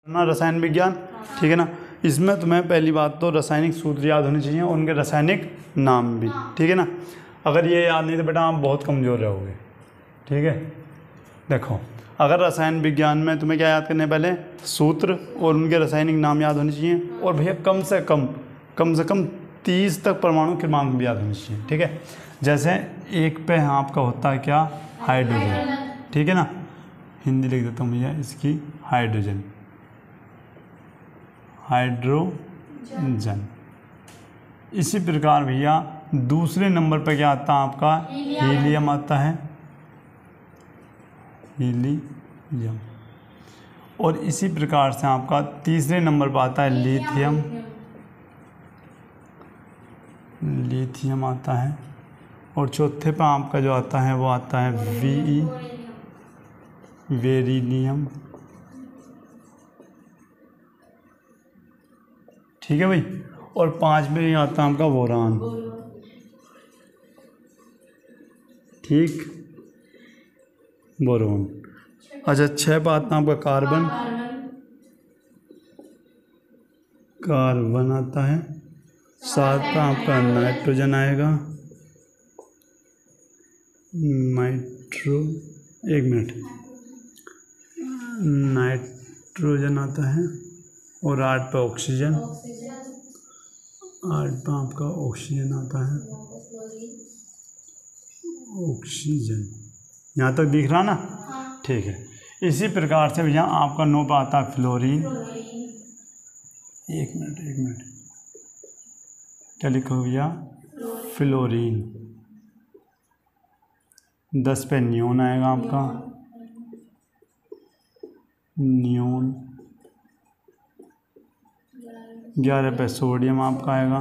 ना रसायन विज्ञान, ठीक है ना। इसमें तुम्हें पहली बात तो रासायनिक सूत्र याद होने चाहिए और उनके रासायनिक नाम भी, ठीक है ना। अगर ये याद नहीं तो बेटा आप बहुत कमज़ोर रहोगे, ठीक है। देखो, अगर रसायन विज्ञान में तुम्हें क्या याद करना है, पहले सूत्र और उनके रासायनिक नाम याद होने चाहिए, और भैया कम से कम 30 तक परमाणु क्रमांक भी याद होने चाहिए, ठीक है। जैसे एक पे आपका होता है क्या, हाइड्रोजन, ठीक है ना। हिंदी लिख देता हूँ भैया इसकी, हाइड्रोजन। इसी प्रकार भैया दूसरे नंबर पर क्या आता है आपका, हीलियम आता है, हीलियम। और इसी प्रकार से आपका तीसरे नंबर पर आता है लिथियम आता है। और चौथे पर आपका जो आता है वो आता है बेरिलियम, ठीक है भाई। और 5 में आता है आपका बोरान, ठीक, बोरोन। अच्छा, 6 पर आता है आपका कार्बन आता है। 7 पर आपका नाइट्रोजन आएगा, नाइट्रोजन आता है। और 8 पर ऑक्सीजन, 8 पर आपका ऑक्सीजन आता है, ऑक्सीजन। यहाँ तक दिख रहा ना, ठीक है। इसी प्रकार से भैया आपका 9 पर आता है फ्लोरीन। एक मिनट, क्या लिखो भैया, फ्लोरीन। 10 पे नियोन आएगा आपका, नियोन। 11 पे सोडियम आपका आएगा,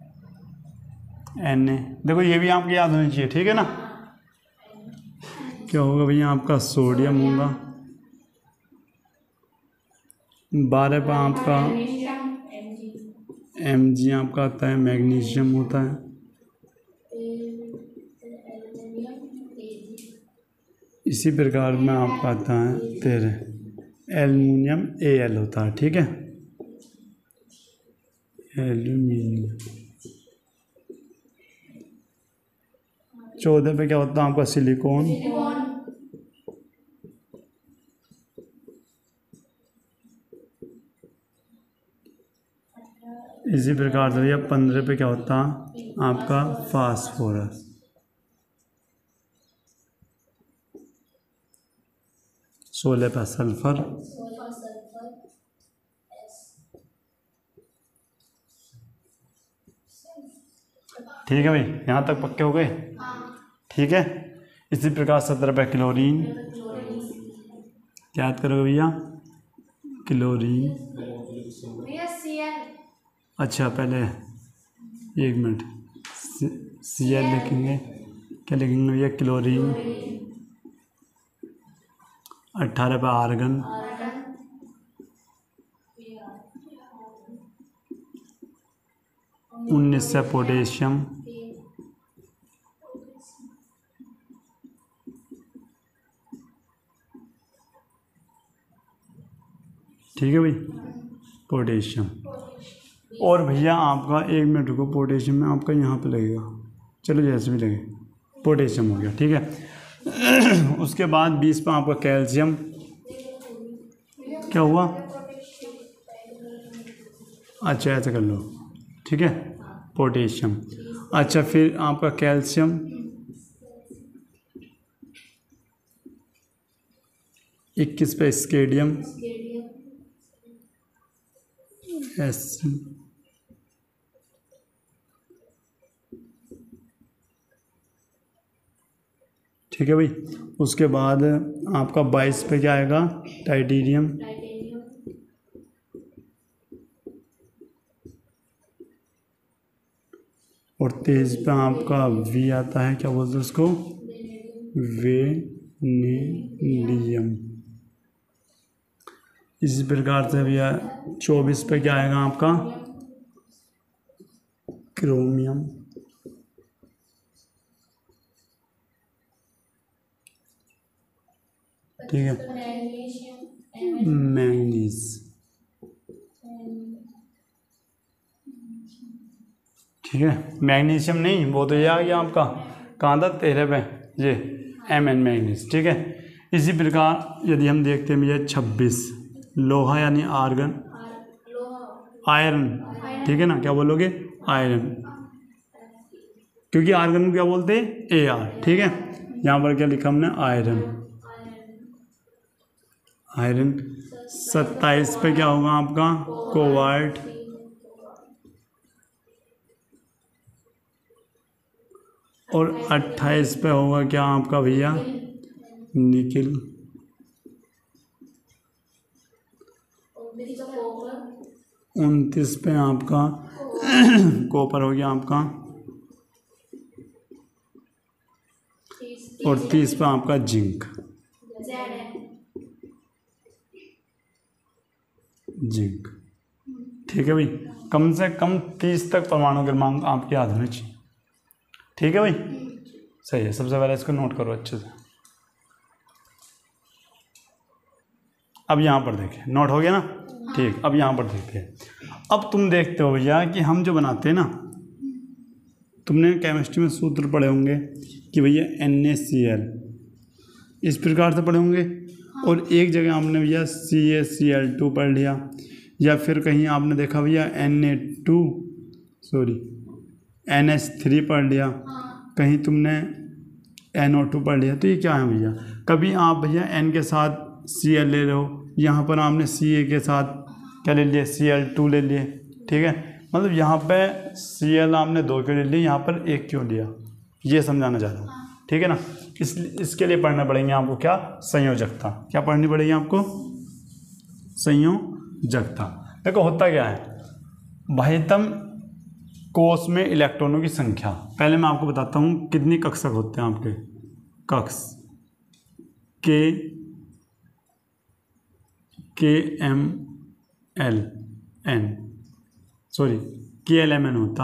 Na। देखो ये भी आपको याद होनी चाहिए, ठीक है ना। क्या होगा भैया, आपका सोडियम होगा। 12 पे आपका Mg आपका आता है, मैग्नीशियम होता है। इसी प्रकार में आपका आता है 13 एल्युमिनियम, Al होता है, ठीक है, एल्यूमिनियम। 14 पे क्या होता है आपका, सिलिकॉन। इसी प्रकार से भैया 15 पे क्या होता है आपका, फास्फोरस। 16 पे सल्फर। ठीक है भाई, यहाँ तक पक्के हो गए, ठीक है। इसी प्रकार 17 पे क्लोरीन, याद करोगे भैया, क्लोरीन। अच्छा, पहले एक मिनट, Cl लिखेंगे, क्या लिखेंगे भैया, क्लोरीन। 18 पे आर्गन, 19 से पोटेशियम, ठीक है भाई, पोटेशियम। और भैया आपका 1 मिनट रुको, पोटेशियम में आपका यहाँ पे लगेगा, चलो जैसे भी लगे, पोटेशियम हो गया, ठीक है। उसके बाद 20 पे आपका कैल्शियम, क्या हुआ, अच्छा ऐसा कर लो, ठीक है, पोटेशियम। अच्छा, फिर आपका कैल्शियम, 21 पे स्केडियम, SC, ठीक है भाई। उसके बाद आपका 22 पे क्या आएगा, टाइटेनियम। और 23 पे आपका V आता है, क्या बोलते हैं उसको, वेनेडियम। इसी प्रकार से भैया 24 पे क्या आएगा आपका, क्रोमियम। ठीक है, मैंगनीज। ठीक है। मैग्नीशियम नहीं, वो तो ये आ गया आपका, कहाँ था 13 पे, ये Mn मैग्नीज, ठीक है। इसी प्रकार यदि हम देखते हैं भैया 26 लोहा यानी आर्गन, आयरन, ठीक है ना, क्या बोलोगे आयरन, क्योंकि आर्गन को क्या बोलते हैं Ar, ठीक है। यहाँ पर क्या लिखा हमने आयरन, आयरन। 27 पे क्या होगा आपका कोबाल्ट, और 28 पे होगा क्या आपका भैया निकिल, 29 पे आपका कॉपर हो गया आपका, और 30 पे आपका जिंक, जिंक, ठीक है भाई। कम से कम 30 तक परमाणु क्रमांक आपके याद होने चाहिए, ठीक है भाई, सही है। सबसे पहले इसको नोट करो अच्छे से। अब यहाँ पर देखें, नोट हो गया ना, ठीक। अब यहाँ पर देखते हैं, अब तुम देखते हो भैया कि हम जो बनाते हैं ना, तुमने केमिस्ट्री में सूत्र पढ़े होंगे कि भैया NaCl इस प्रकार से पढ़े होंगे, और एक जगह आपने भैया CaCl2 पढ़ लिया, या फिर कहीं आपने देखा भैया NH3 पढ़ लिया, कहीं तुमने NO2 पढ़ लिया। तो ये क्या है भैया, कभी आप भैया N के साथ Cl ले रहे हो, यहाँ पर आपने Ca के साथ क्या ले लिए Cl2 ले लिए, ठीक है। मतलब यहाँ पे Cl आपने 2 क्यों ले लिए, यहाँ पर 1 क्यों लिया, ये समझाना चाह रहा हूँ, ठीक है ना। इसके लिए पढ़ना पड़ेंगे आपको क्या, संयोजकता। क्या पढ़नी पड़ेगी आपको, संयोजकता। देखो होता क्या है, बाह्यतम कोश में इलेक्ट्रॉनों की संख्या, पहले मैं आपको बताता हूँ कितनी कक्षक होते हैं आपके, कक्ष KLMN होता,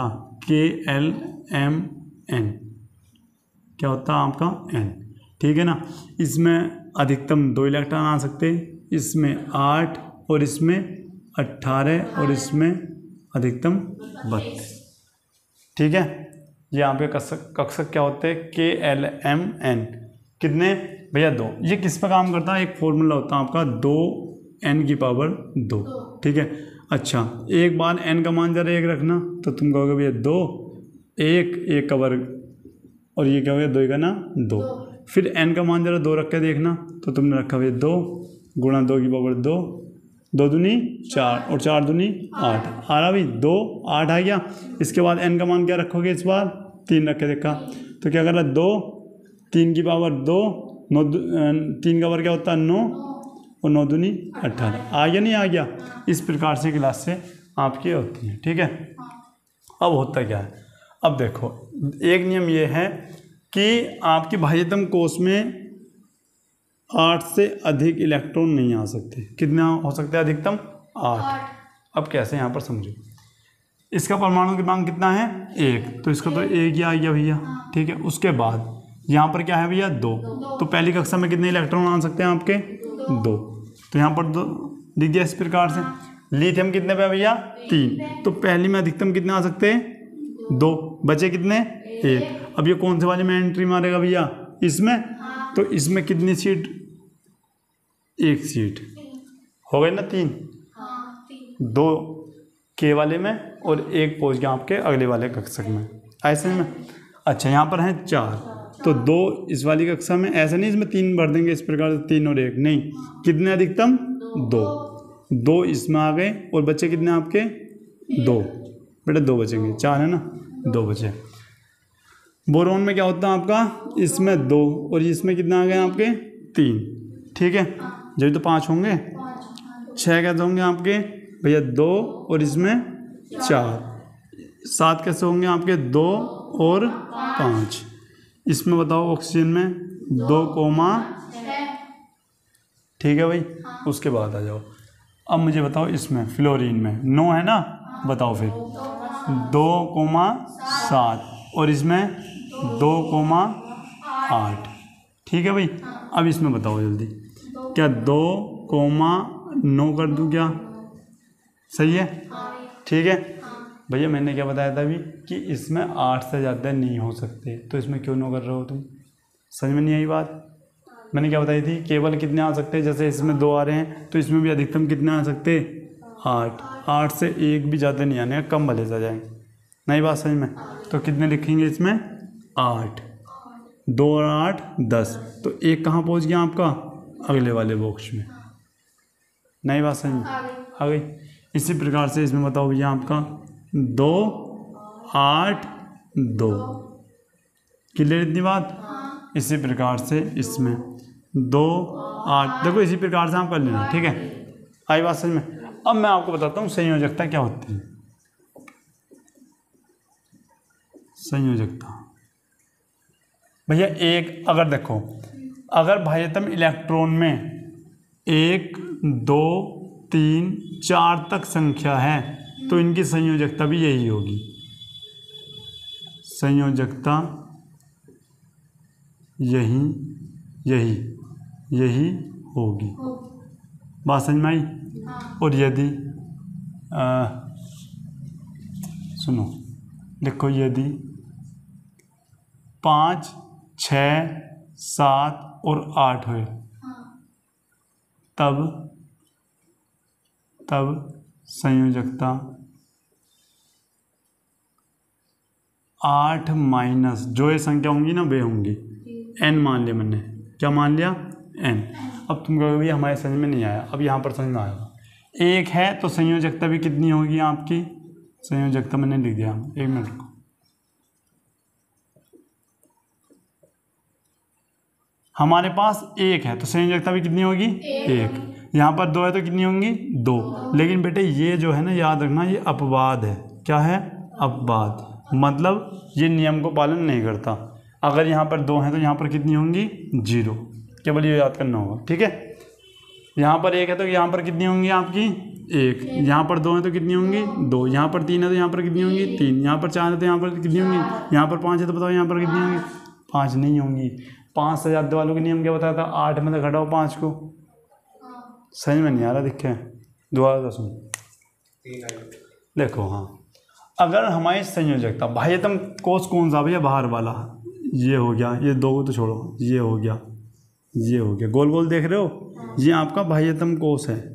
KLMN क्या होता है आपका N, ठीक है ना। इसमें अधिकतम 2 इलेक्ट्रॉन आ सकते हैं, इसमें 8 और इसमें 18 और इसमें अधिकतम 32, ठीक है। ये यहाँ पे कक्षक क्या होते हैं KLMN, कितने भैया 2। ये किस पर काम करता है, एक फॉर्मूला होता है आपका 2n⁻², ठीक है। अच्छा, एक बार n का मान जरा 1 रखना तो तुम कहोगे भैया 2, 1 का वर्ग, और ये क्या हो गया 2 का ना 2। फिर n का मान जरा 2 रख के देखना तो तुमने रखा भैया 2 गुणा 2⁻², 2 दूनी 4 और 4 दूनी 8, आ रहा भाई 2 8 आ गया। इसके बाद n का मान क्या रखोगे, इस बार 3 रख के देखा तो क्या कर रहा है 2 3⁻², 9 3 का वर्ग क्या होता है 9, और 9 दूनी 18, आ गया नहीं आ गया। इस प्रकार से क्लास से आपकी होती है, ठीक है। अब होता क्या है, अब देखो एक नियम ये है कि आपकी बाह्यतम कोश में 8 से अधिक इलेक्ट्रॉन नहीं आ सकते। कितना हो सकता है अधिकतम 8। अब कैसे यहाँ पर समझो, इसका परमाणु क्रमांक कितना है 1, तो इसका तो 1 ही आ गया भैया, ठीक है। उसके बाद यहाँ पर क्या है भैया 2, तो पहली कक्षा में कितने इलेक्ट्रॉन आ सकते हैं आपके 2, तो यहाँ पर 2 लिख दिया इस प्रकार से। लिथियम कितने पे भैया 3, तो पहली में अधिकतम कितने आ सकते हैं 2, बचे कितने 1। अब ये कौन से वाले में एंट्री मारेगा भैया, इसमें, तो इसमें कितनी सीट, 1 सीट हो गई ना, 3, 2 के वाले में और 1 पहुँच गया आपके अगले वाले कक्षक में, ऐसे में। अच्छा, यहाँ पर है 4, तो 2 इस वाली कक्षा में, ऐसा नहीं इसमें 3 भर देंगे इस प्रकार से 3 और 1, नहीं, कितने अधिकतम 2 इसमें आ गए, और बचे कितने आपके 2, बेटा 2 बचेंगे, 4 है ना, 2 बचे। बोरोन में क्या होता है आपका, इसमें 2 और इसमें कितना आ गए आपके 3, ठीक है। जब तो 5 होंगे, 6 कैसे होंगे आपके भैया 2 और इसमें 4, 7 कैसे होंगे आपके 2 और 5। इसमें बताओ ऑक्सीजन में 2,6, ठीक है भाई। उसके बाद आ जाओ, अब मुझे बताओ इसमें फ्लोरीन में 9 है ना, बताओ फिर 2,7 और इसमें 2,8, ठीक है भाई। अब इसमें बताओ जल्दी, क्या 2,9 कर दूं क्या, सही है, ठीक है। भैया मैंने क्या बताया था अभी कि इसमें 8 से ज़्यादा नहीं हो सकते, तो इसमें क्यों नो कर रहे हो तुम? समझ में नहीं आई बात? मैंने क्या बताई थी, केवल कितने आ सकते हैं, जैसे इसमें 2 आ रहे हैं तो इसमें भी अधिकतम कितने आ सकते? 8। 8 से एक भी ज़्यादा नहीं आने, कम भले से जाएंगे। नहीं बात समझ में? तो कितने लिखेंगे इसमें? 8। 2 और 8 10। तो एक कहाँ पहुँच गया आपका? अगले वाले बॉक्स में। नहीं बात समझ में आ गई? इसी प्रकार से इसमें बताओ भैया आपका 2 8 2। क्लियर इतनी बात? इसी प्रकार से इसमें 2 8, देखो इसी प्रकार से आप कर लेना, ठीक है? आई बात समझ में? अब मैं आपको बताता हूँ संयोजकता क्या होती है। संयोजकता भैया एक, अगर देखो अगर भाज्यतम इलेक्ट्रॉन में 1 2 3 4 तक संख्या है तो इनकी संयोजकता भी यही होगी। संयोजकता यही होगी। बात समझ में आई? और यदि सुनो, देखो यदि 5 6 7 और 8 हुए तब संयोजकता 8 माइनस जो ये संख्या होंगी ना वे होंगी n मान लिया मैंने। क्या मान लिया? n। अब तुम कहोगे भैया हमारे समझ में नहीं आया, अब यहाँ पर समझ में आएगा। 1 है तो संयोजकता भी कितनी होगी आपकी? संयोजकता मैंने लिख दिया, 1 मिनट को। हमारे पास 1 है तो संयोजकता भी कितनी होगी? 1। यहाँ पर 2 है तो कितनी होंगी? 2। लेकिन बेटे ये जो है ना, याद रखना ये अपवाद है। क्या है? अपवाद। मतलब ये नियम को पालन नहीं करता। अगर यहाँ पर 2 हैं तो यहाँ पर कितनी होंगी? 0। केवल ये याद करना होगा, ठीक है? यहाँ पर 1 है तो यहाँ पर कितनी होंगी आपकी? 1। यहाँ पर 2 है तो कितनी होंगी? 2। यहाँ पर 3 है तो यहाँ पर कितनी होंगी? 3। यहाँ पर 4 है तो यहाँ पर कितनी होंगी? यहाँ पर 5 है तो बताओ यहाँ पर कितनी होंगी? 5 नहीं होंगी। 5 से ज़्यादा वालों के नियम क्या बताया था? 8 में से घटाओ 5 को। समझ में नहीं आ रहा? दिखे दोबारा सुन देखो। हाँ, अगर हमारी संयोजकता भाज्यतम कोष कौन सा भैया? बाहर वाला। ये हो गया, ये 2 को तो छोड़ो, ये हो गया, ये हो गया, गोल गोल देख रहे हो? ये आपका भाज्यतम कोष है,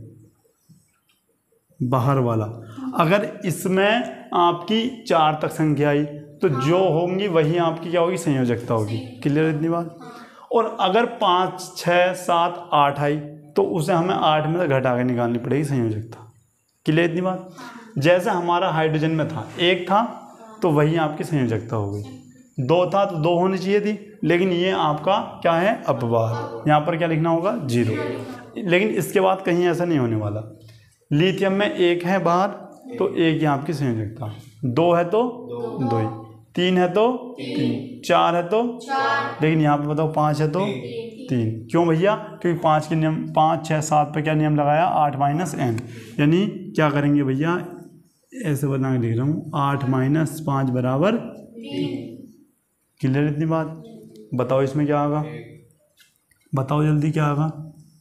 बाहर वाला। अगर इसमें आपकी 4 तक संख्या आई तो जो होंगी वही आपकी क्या होगी? संयोजकता होगी। क्लियर इतनी बात? और अगर 5 6 7 8 आई तो उसे हमें 8 में से घटा के निकालनी पड़ेगी संयोजकता। क्लियर इतनी बात? जैसे हमारा हाइड्रोजन में था, 1 था तो वही आपकी संयोजकता हो गई। 2 था तो 2 होनी चाहिए थी, लेकिन ये आपका क्या है? अपवाद। यहाँ पर क्या लिखना होगा? 0। लेकिन इसके बाद कहीं ऐसा नहीं होने वाला। लिथियम में 1 है बाहर तो 1 ही आपकी संयोजकता। 2 है तो 2 ही, 3 है तो 3, 4 है तो 4। लेकिन यहाँ पे बताओ 5 है तो 3। क्यों भैया? क्योंकि 5 के नियम 5 6 7 पे क्या नियम लगाया? 8 माइनस n। यानी क्या करेंगे भैया? ऐसे बना के लिख रहा हूँ, 8 माइनस 5 बराबर 3। क्लियर इतनी बात? बताओ इसमें क्या होगा? बताओ जल्दी क्या होगा?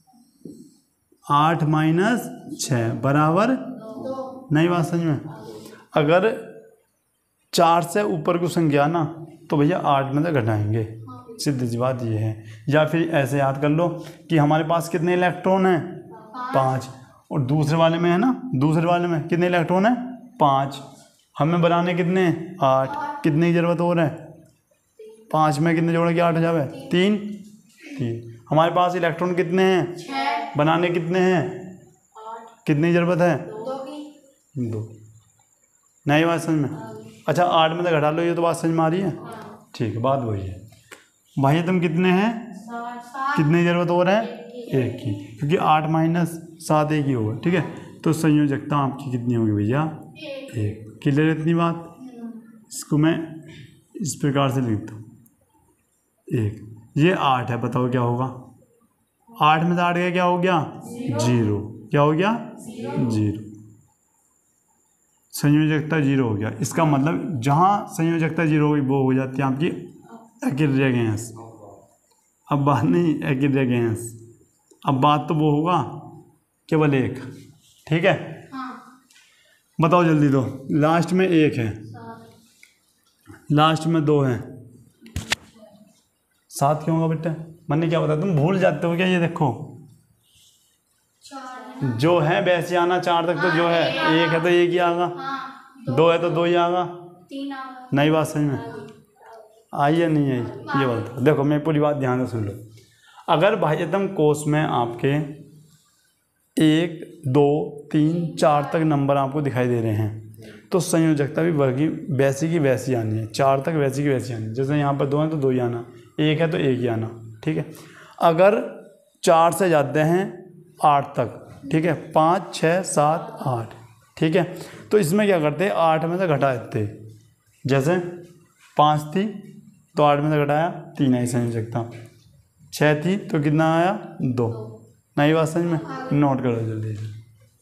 8 माइनस 6 बराबर 2। नहीं बात समझ में? अगर 4 से ऊपर की संख्या ना तो भैया 8 में से घटाएंगे। सीधी सी बात ये है। या फिर ऐसे याद कर लो कि हमारे पास कितने इलेक्ट्रॉन हैं? 5। और दूसरे वाले में है ना, दूसरे वाले में कितने इलेक्ट्रॉन हैं? 5। हमें बनाने कितने हैं? 8। कितने की ज़रूरत हो रहा है? 5 में कितने जोड़े के 8 हो जाए? 3। हमारे पास इलेक्ट्रॉन कितने हैं? 6। बनाने कितने हैं? 8। कितने की ज़रूरत है? 2। नहीं बात समझ में? अच्छा 8 में से घटा लो, ये तो बात समझ में आ रही है? ठीक है, बात वही है। भाई तुम कितने हैं? 7। कितने की ज़रूरत हो रहा है? 1 की, क्योंकि 8 माइनस 7 1 ही होगा। ठीक है, तो संयोजकता आपकी कितनी होगी भैया? 1। क्लियर इतनी बात? इसको मैं इस प्रकार से लिखता हूँ, 1। ये 8 है, बताओ क्या होगा? 8 में से 8 गया, क्या हो गया? 0। क्या हो गया? 0। संयोजकता 0 हो गया। इसका मतलब जहाँ संयोजकता 0 होगी वो हो जाती है आपकी एक्रिरेगेंस। अब बात नहीं एक्रिरेगेंस, अब बात तो वो होगा केवल 1। ठीक है, बताओ जल्दी दो। लास्ट में 1 है, लास्ट में 2 है, 7 क्यों होगा बेटा? मैंने क्या बताया, तुम भूल जाते हो क्या? ये देखो जो है वैसे आना, 4 तक तो जो है 1 है तो 1 ही आएगा, 2 है तो 2 ही आएगा। नई बात समझ में आई या नहीं आई? ये बोलता देखो, मैं पूरी बात ध्यान से सुन लो। अगर भाज्यतम कोष में आपके 1 2 3 4 तक नंबर आपको दिखाई दे रहे हैं तो संयोजकता भी वही वैसी की वैसी आनी है, 4 तक वैसी की वैसी आनी है। जैसे यहाँ पर 2 है तो 2 ही आना, 1 है तो 1 ही आना, ठीक है। अगर 4 से जाते हैं 8 तक, ठीक है, 5 6 7 8, ठीक है, तो इसमें क्या करते हैं, 8 में से घटा देते। जैसे 5 थी तो 8 में से घटाया 3 आई संयोजकता, 6 थी तो कितना आया 2। नई बात समझ में? नोट करो जल्दी से।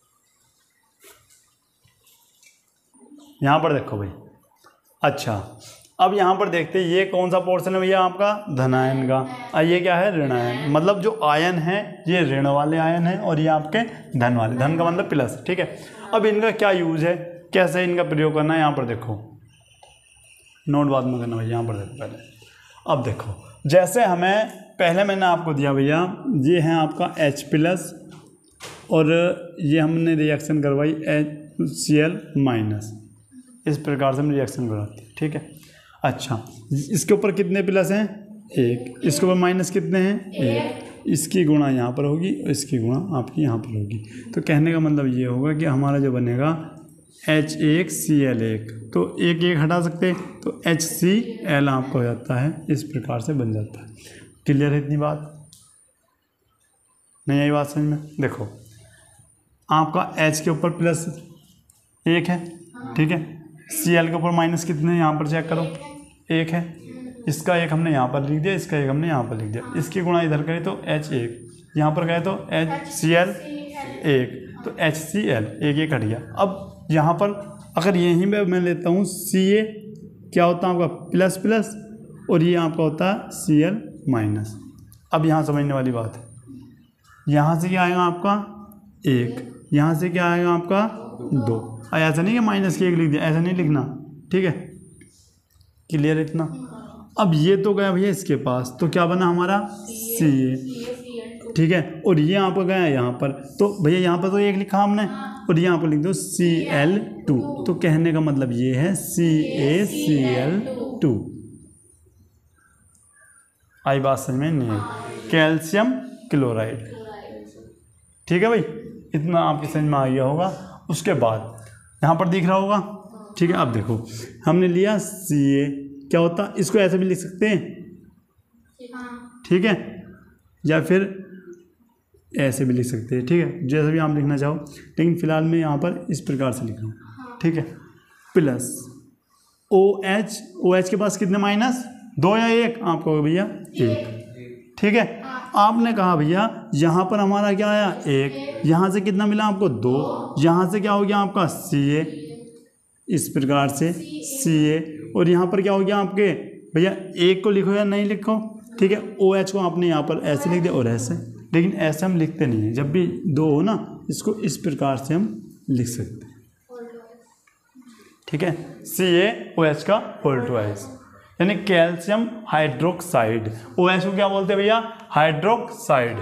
यहाँ पर देखो भाई, अच्छा अब यहाँ पर देखते हैं ये कौन सा पोर्शन है भैया आपका, धनायन का, और ये क्या है, ऋणायन। मतलब जो आयन है ये ऋण वाले आयन है और ये आपके धन वाले, धन का मतलब प्लस, ठीक है। अब इनका क्या यूज है, कैसे इनका प्रयोग करना है, यहाँ पर देखो, नोट बाद में करना भैया, यहाँ पर देखो पहले। अब देखो जैसे हमें पहले मैंने आपको दिया भैया, ये है आपका H+ और ये हमने रिएक्शन करवाई HCl-, इस प्रकार से हम रिएक्शन करवाते हैं, ठीक है। अच्छा इसके ऊपर कितने प्लस हैं, 1, इसके ऊपर माइनस कितने हैं, 1, इसकी गुणा यहाँ पर होगी और इसकी गुणा आपकी यहाँ पर होगी। तो कहने का मतलब ये होगा कि हमारा जो बनेगा H1Cl1, तो 1 1 हटा सकते हैं तो HCl आपका हो जाता है, इस प्रकार से बन जाता है। क्लियर है इतनी बात? नहीं आई बात समझ में? देखो आपका H के ऊपर +1 है, ठीक है, Cl के ऊपर माइनस कितने हैं, यहाँ पर चेक करो, 1 है, इसका 1 हमने यहाँ पर लिख दिया, इसका 1 हमने यहाँ पर लिख दिया, इसकी गुणा इधर करें तो H1, यहाँ पर गए तो HCl1, तो HCl 1 1 कट गया। अब यहाँ पर अगर यहीं पे मैं लेता हूँ Ca, क्या होता है आपका प्लस और ये आपका होता है Cl-। अब यहाँ समझने वाली बात है, यहाँ से क्या आएगा आपका 1, यहाँ से क्या आएगा आपका 2। ऐसा नहीं कि माइनस के 1 लिख दिया, ऐसा नहीं लिखना, ठीक है। क्लियर इतना? अब ये तो गया भैया इसके पास, तो क्या बना हमारा Ca, ठीक है, और ये आपका गया यहाँ पर, तो भैया यहाँ पर तो 1 लिखा हमने और यहाँ पर लिख दो Cl2, तो कहने का मतलब ये है CaCl2। आई बात समझ में नहीं आई? कैल्शियम क्लोराइड, ठीक है भाई, इतना आपकी समझ में आ गया होगा। उसके बाद यहाँ पर दिख रहा होगा, ठीक है। अब देखो हमने लिया Ca, क्या होता, इसको ऐसे भी लिख सकते हैं, ठीक है, या फिर ऐसे भी लिख सकते हैं, ठीक है, जैसे भी आप लिखना चाहो, लेकिन फिलहाल मैं यहाँ पर इस प्रकार से लिख रहा हूँ, ठीक है। प्लस OH के पास कितने माइनस, 2 या 1, आपको होगा भैया 1, ठीक है। आपने कहा भैया यहाँ पर हमारा क्या आया 1, यहाँ से कितना मिला आपको 2, यहाँ से क्या हो गया आपका Ca, इस प्रकार से Ca, और यहाँ पर क्या हो गया आपके भैया, 1 को लिखो या नहीं लिखो, ठीक है। OH को आपने यहाँ पर ऐसे लिख दिया और ऐसे, लेकिन ऐसे हम लिखते नहीं हैं, जब भी 2 हो ना, इसको इस प्रकार से हम लिख सकते हैं, ठीक है। CaOH का होल ट्वाइस, यानी कैल्शियम हाइड्रोक्साइड। OH को क्या बोलते हैं भैया, हाइड्रोक्साइड,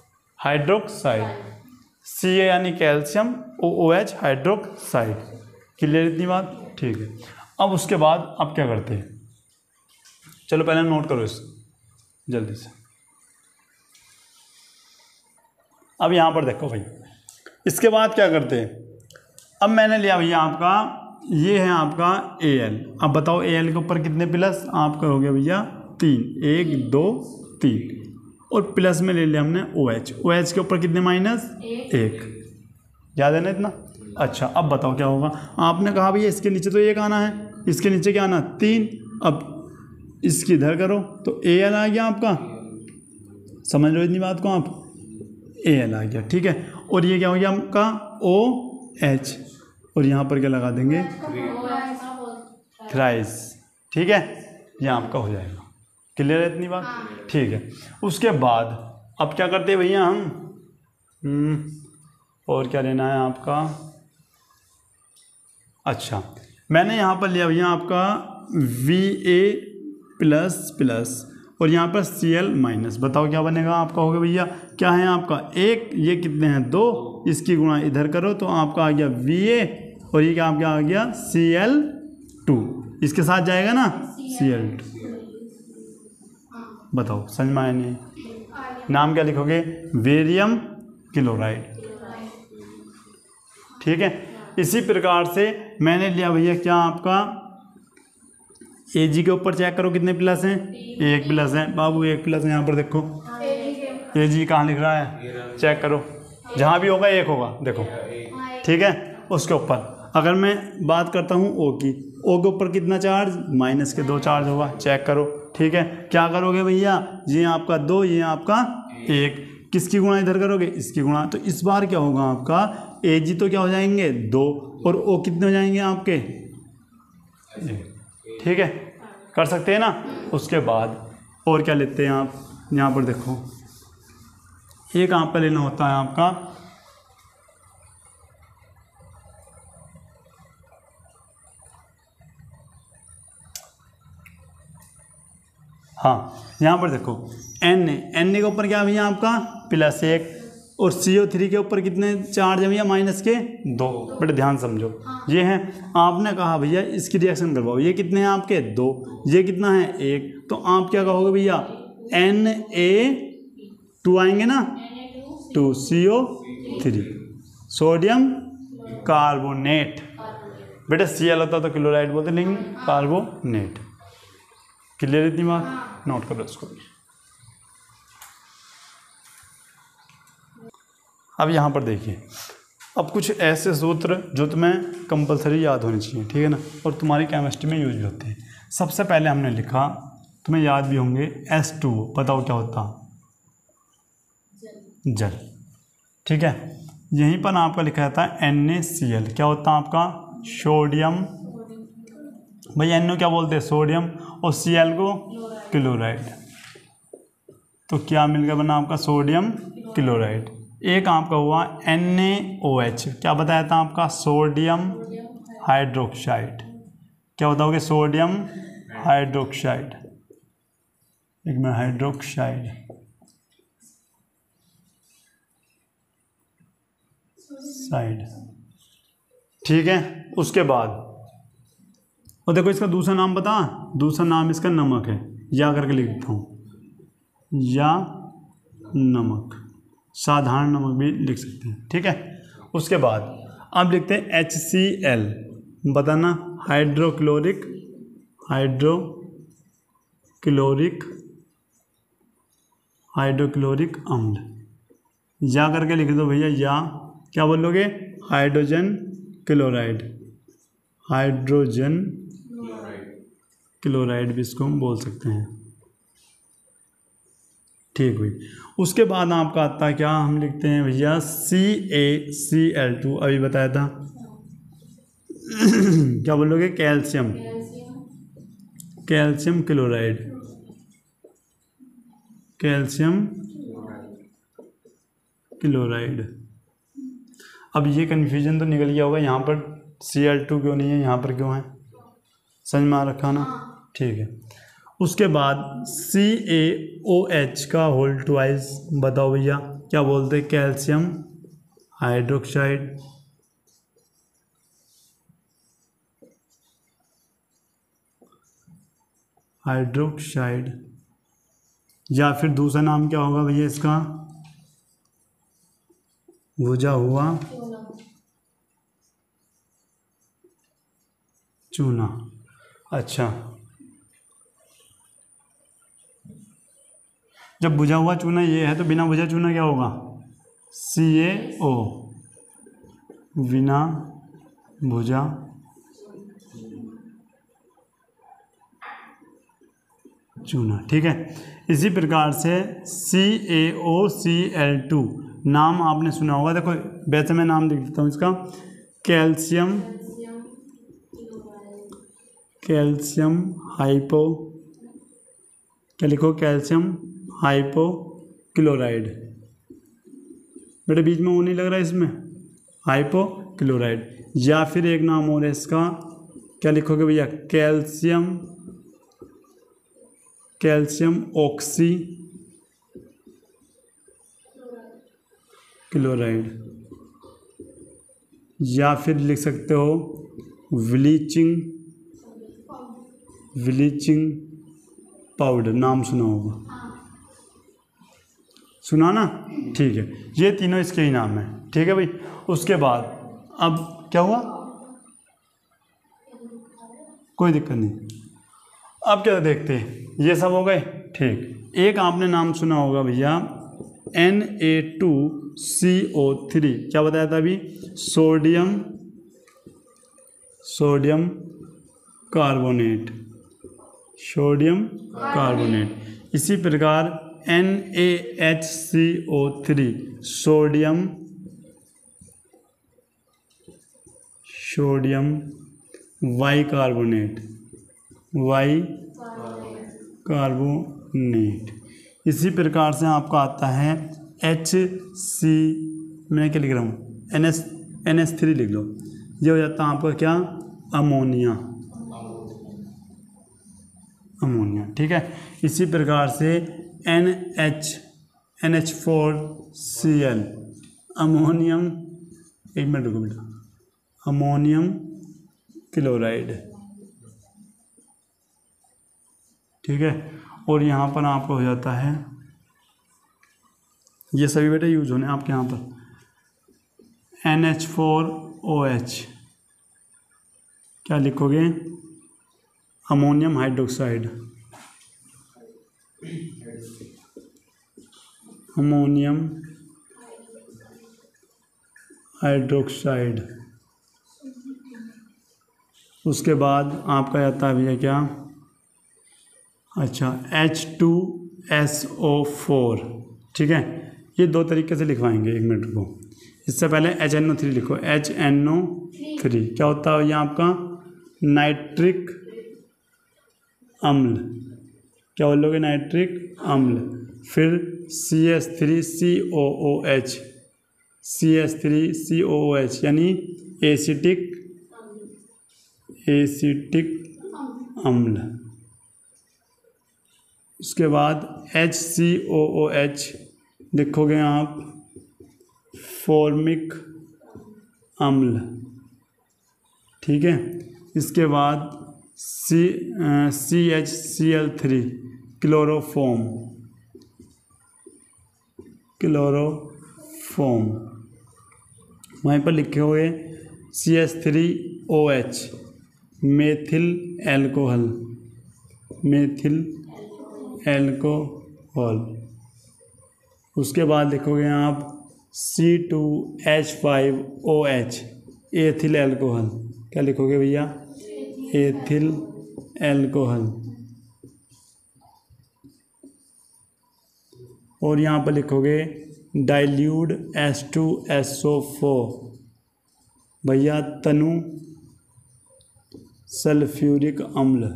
Ca यानी कैल्शियम, OH हाइड्रोक्साइड। क्लियर इतनी बात? ठीक है। अब उसके बाद आप क्या करते हैं, चलो पहले नोट करो इसको जल्दी से। अब यहाँ पर देखो भाई, इसके बाद क्या करते हैं, अब मैंने लिया भैया आपका, ये है आपका Al। अब बताओ Al के ऊपर कितने प्लस, आपका हो गया भैया 3, 1 2 3, और प्लस में ले लिया हमने OH के ऊपर कितने माइनस 1, याद है ना इतना? अच्छा अब बताओ क्या होगा, आपने कहा भैया इसके नीचे तो 1 आना है, इसके नीचे क्या आना 3, अब इसकी इधर करो तो Al आ गया आपका, समझ लो इतनी बात को आप, Al आ गया, ठीक है। और ये क्या हो गया आपका OH, और यहाँ पर क्या लगा देंगे थ्राइस, ठीक है, ये आपका हो जाएगा। क्लियर है इतनी बात? ठीक है। उसके बाद अब क्या करते हैं भैया हम, और क्या लेना है आपका, अच्छा, मैंने यहाँ पर लिया भैया आपका Va++ और यहाँ पर Cl-, बताओ क्या बनेगा आपका? होगा भैया क्या है आपका एक, ये कितने हैं 2, इसकी गुणा इधर करो तो आपका आ गया Va और ये क्या आपका आ गया Cl2, इसके साथ जाएगा ना Cl2। बताओ समझ में आया नहीं? नाम क्या लिखोगे? Barium chloride. ठीक है। इसी प्रकार से मैंने लिया भैया क्या आपका Ag के ऊपर चेक करो कितने प्लस हैं? 1 प्लस है बाबू, 1 प्लस है। यहाँ पर देखो Ag कहाँ लिख रहा है, चेक करो, जहाँ भी होगा 1 होगा, देखो। ठीक है। उसके ऊपर अगर मैं बात करता हूँ O की, O के ऊपर कितना चार्ज? -2 चार्ज होगा, चेक करो। ठीक है। क्या करोगे भैया, ये आपका 2, ये आपका 1, किसकी गुणा इधर करोगे? इसकी गुणा। तो इस बार क्या होगा आपका Ag तो क्या हो जाएंगे 2 और O कितने हो जाएंगे आपके? ठीक है, कर सकते हैं ना। उसके बाद और क्या लेते हैं आप? यहाँ पर देखो, एक आप पर लेना होता है आपका हाँ, यहाँ पर देखो Na के ऊपर क्या भैया आपका +1 और CO3 के ऊपर कितने चार्ज है भैया? -2। बड़े ध्यान समझो, ये है। आपने कहा भैया इसकी रिएक्शन करवाओ, ये कितने हैं आपके 2, ये कितना है 1, तो आप क्या कहोगे भैया Na2 आएंगे ना, 2CO3 सोडियम कार्बोनेट। बेटा Cl होता तो क्लोराइड बोलते, लेकिन कार्बोनेट। क्लियर इतनी बात? नोट करो इसको भी। अब यहाँ पर देखिए, अब कुछ ऐसे सूत्र जो तुम्हें कंपलसरी याद होने चाहिए, ठीक है ना, और तुम्हारी केमिस्ट्री में यूज भी होते हैं। सबसे पहले हमने लिखा, तुम्हें याद भी होंगे, H2O। बताओ क्या होता? जल। ठीक है। यहीं पर आपका लिखा जाता है NaCl। क्या होता है आपका? सोडियम। भैया NO क्या बोलते हैं? सोडियम, और Cl को क्लोराइड। तो क्या मिल गया बना आपका सोडियम क्लोराइड। एक आपका हुआ NaOH। क्या बताया था आपका? Sodium hydroxide. क्या बताओगे? Sodium hydroxide. एक मिनट, हाइड्रोक्साइड, साइड। ठीक है। उसके बाद और देखो इसका दूसरा नाम बता, दूसरा नाम इसका नमक है, या करके लिख देता हूँ, या नमक, साधारण नमक भी लिख सकते हैं। ठीक है। उसके बाद अब लिखते हैं HCl। बताना, हाइड्रोक्लोरिक अम्ल। या करके लिख दो भैया, या क्या बोलोगे? हाइड्रोजन क्लोराइड भी इसको हम बोल सकते हैं। ठीक हुई। उसके बाद आपका आता है क्या? हम लिखते हैं भैया CaCl2। अभी बताया था। क्या बोलोगे? Calcium chloride. अब ये कन्फ्यूजन तो निकल गया होगा, यहाँ पर Cl2 क्यों नहीं है, यहाँ पर क्यों है? समझ में आ रखा ना? ठीक है। उसके बाद CaOH का होल ट्वाइस। बताओ भैया क्या बोलते हैं? Calcium hydroxide. या फिर दूसरा नाम क्या होगा भैया इसका? भुजा हुआ चूना। अच्छा, जब भुजा हुआ चूना ये है तो बिना भुजा चूना क्या होगा? CaO, बिना भुजा चूना। ठीक है। इसी प्रकार से CaOCl2 नाम आपने सुना होगा। देखो वैसे मैं नाम लिख देता हूँ इसका, कैल्शियम हाइपो, क्या लिखो? Calcium hypochlorite. बेटे बीच में वो नहीं लग रहा है इसमें, हाइपोक्लोराइड। या फिर एक नाम और है इसका, क्या लिखोगे भैया, कैल्शियम ऑक्सी क्लोराइड, या फिर लिख सकते हो ब्लीचिंग पाउडर, नाम सुना होगा, सुना ना, ठीक है, ये तीनों इसके ही नाम है, ठीक है भाई। उसके बाद अब क्या हुआ, कोई दिक्कत नहीं, अब क्या देखते हैं, ये सब हो गए, ठीक। एक आपने नाम सुना होगा भैया Na2CO3, क्या बताया था अभी, सोडियम कार्बोनेट, इसी प्रकार NaHCO3, सोडियम बाइकार्बोनेट, इसी प्रकार से आपका आता है HC, मैं क्या लिख रहा हूँ, NS3 लिख लो, ये हो जाता है आपका क्या, अमोनिया, ठीक है। इसी प्रकार से NH4Cl, अमोनियम, एक मिनट रुको बेटा, अमोनियम क्लोराइड, ठीक है। और यहाँ पर आपको हो जाता है, ये सभी बेटा यूज होने आपके यहाँ पर, NH4OH, क्या लिखोगे, अमोनियम हाइड्रोक्साइड, उसके बाद आपका आता है भैया क्या, अच्छा H2SO4, ठीक है। ये दो तरीके से लिखवाएंगे, एक मिनट को, इससे पहले HNO3 लिखो, HNO3 क्या होता है भैया आपका, नाइट्रिक अम्ल, क्या बोलोगे, नाइट्रिक अम्ल। फिर CH3COOH यानी एसिटिक अम्ल। उसके बाद HCOOH लिखोगे आप, फॉर्मिक अम्ल, ठीक है। इसके बाद CHCl3 क्लोरोफॉर्म, वहीं पर लिखे हुए CH3OH मेथिल एल्कोहल। उसके बाद लिखोगे आप C2H5OH एथिल एल्कोहल, क्या लिखोगे भैया, एथिल एल्कोहल। और यहाँ पर लिखोगे डाइल्यूट H2SO4 भैया तनु सल्फ्यूरिक अम्ल।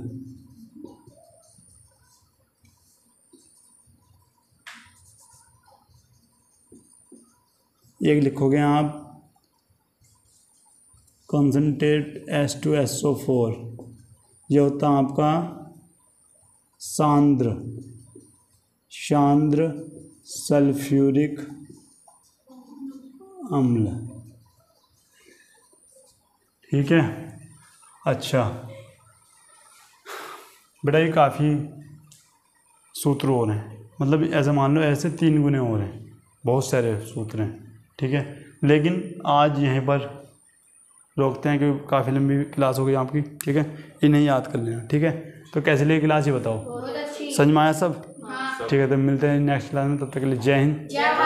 एक लिखोगे आप कॉन्सनट्रेट H2SO4, ये होता है आपका सांद्र सल्फ्यूरिक अम्ल, ठीक है। अच्छा बेटा ये काफ़ी सूत्र और हैं, मतलब ऐसे मान लो ऐसे 3 गुने और हैं, बहुत सारे सूत्र हैं, ठीक है। लेकिन आज यहीं पर रोकते हैं क्योंकि काफ़ी लंबी क्लास हो गई आपकी, ठीक है। इन्हें याद कर लेना, ठीक है। तो कैसे लगी क्लास ये बताओ, समझ में आया सब? ठीक है, तो मिलते हैं नेक्स्ट क्लास में, तब तक के लिए जय हिंद।